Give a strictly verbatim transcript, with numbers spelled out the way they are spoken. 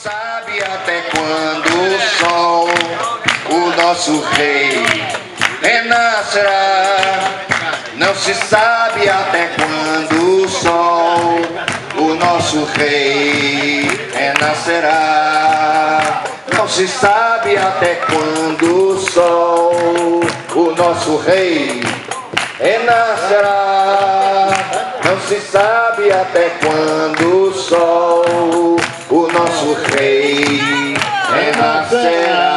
sabe até quando o sol, o nosso rei, renascerá. Não se sabe até quando o sol, o nosso rei, renascerá. Não se sabe até quando o sol, o nosso rei, renascerá. Não se sabe até quando o sol, o nosso rei, renascerá.